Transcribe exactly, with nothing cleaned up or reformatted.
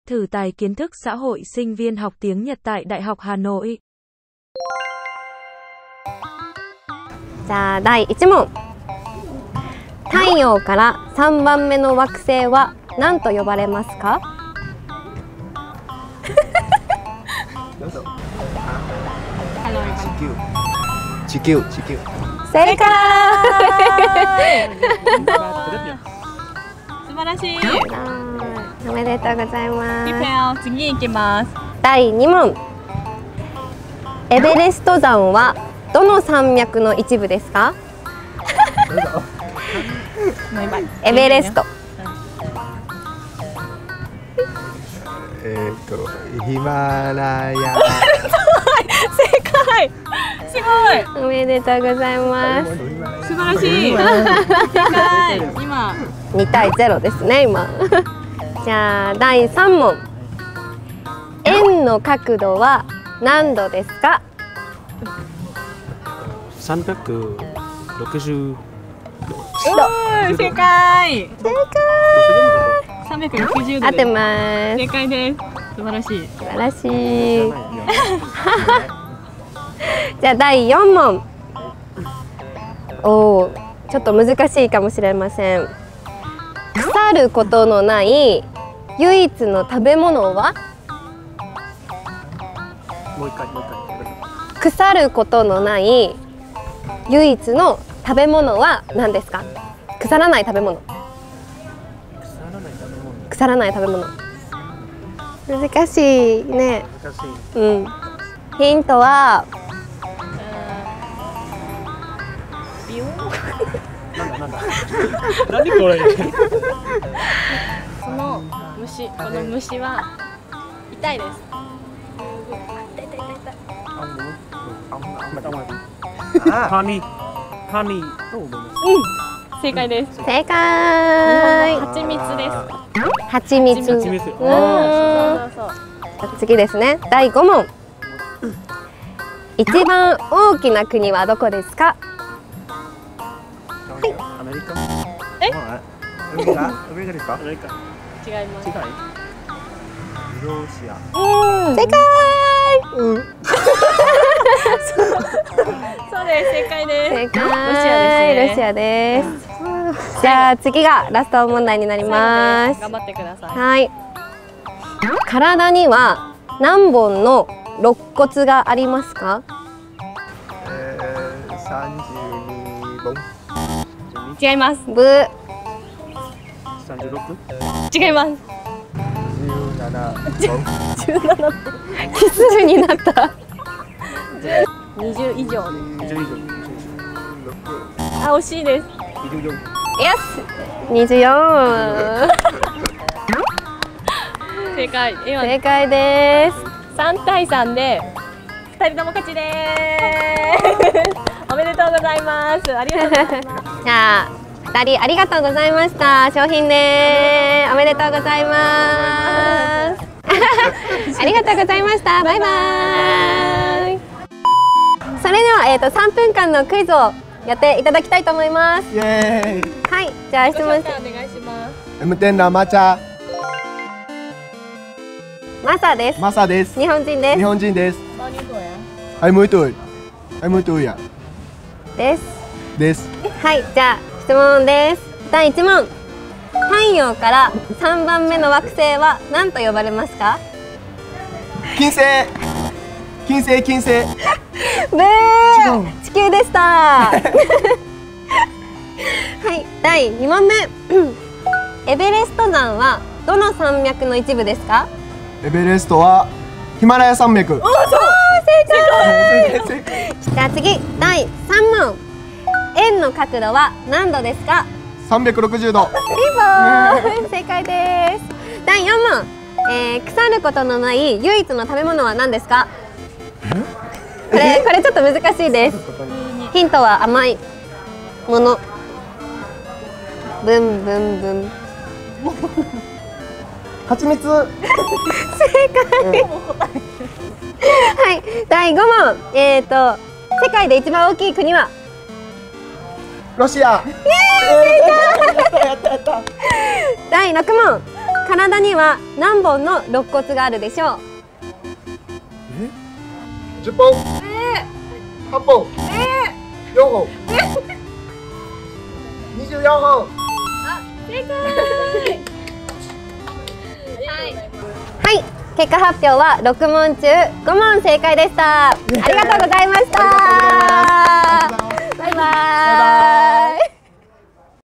thử tài kiến thức xã hội sinh viên học tiếng Nhật tại Đại học Hà Nội. じゃあだいいち問。太陽からさんばんめの惑星は何と呼ばれますか？ 地球地球正解。 素晴らしい。 おめでとうございます。 次行きます。 だいに問。エベレスト山はどの山脈の一部ですか？エベレスト。 えっとヒマラヤ。 正解。すごい。 おめでとうございます。 素晴らしい。正解。今にたいゼロですね今。じゃあだいさん問。円の角度は何度ですか？ さんびゃくろくじゅうど。 正解。 正解。 さんびゃくろくじゅうど。 合ってます。 正解です。素晴らしい。 素晴らしい。じゃあだいよん問。おお、ちょっと難しいかもしれません。腐ることのない唯一の食べ物は？ もう一回もう一回。 腐ることのない唯一の食べ物は何ですか？腐らない食べ物。腐らない食べ物。難しいね。 難しい。 うん。ヒントは。 ビヨン。 なんだなんだ。何これ。 その虫、この虫は痛いです。痛い痛い痛い痛い。 ハニーハニーと思います。 うん、正解です。 正解。 蜂蜜です。 蜂蜜。 蜂蜜。 うん。次ですね。だいご問。一番大きな国はどこですか？はい。 アメリカ。 え？ アメリカアメリカですか？ アメリカ。 違います。 違い。 ロシア。 うん。 正解。 うん。 そうです。正解です。 正解。 ロシアですね。 ロシアです。じゃあ次がラスト問題になります。 頑張ってください。 はい。体には何本の肋骨がありますか？ えー、三十二本。 違います。 ブー。 三十六。 違います。 十七本。 十七本。 奇数になった。 二十以上。 二十以上。 あ、惜しいです。 二十四。 よし。二十四。 正解。今正解です。 三対三で二人とも勝ちです。おめでとうございます。ありがとうございます。 じゃあ二人ありがとうございました。商品です。おめでとうございます。ありがとうございました。バイバイ。それではえっと三分間のクイズをやっていただきたいと思います。 イエーイ。 はい、じゃあ質問して。 お願いします。 エムテン生茶。 マサです。 マサです。 日本人です。 日本人です。 Bao nhiêu tuổi ạ? hai mươi tuổi. hai mươi tuổi ạ. です。 です。 はい、じゃあ質問です。だいいち問。太陽からさんばんめの惑星は何と呼ばれますか？ 金星。金星金星。 ブー。地球でした。はい、だいに問目。エベレスト山はどの山脈の一部ですか？ エベレストはヒマラヤ山脈。おお、そう。 正解。じゃあ次、だいさん問。円の角度は何度ですか？ 三百六十度。 ピンポーン。正解です。だいよん問。えー、腐ることのない唯一の食べ物は何ですか？これこれちょっと難しいです。ヒントは甘いもの。ブンブンブン。 蜂蜜。 正解。はい、だいご問。えっと世界で一番大きい国は？ ロシア。 イエーイ、正解。 やったやった。 だいろく問。 体には何本の肋骨があるでしょう。 じゅっぽん、はっぽん、よんほん、にじゅうよんほん。 正解。はい、結果発表はろくもん中ごもん正解でした。ありがとうございました。バイバーイ。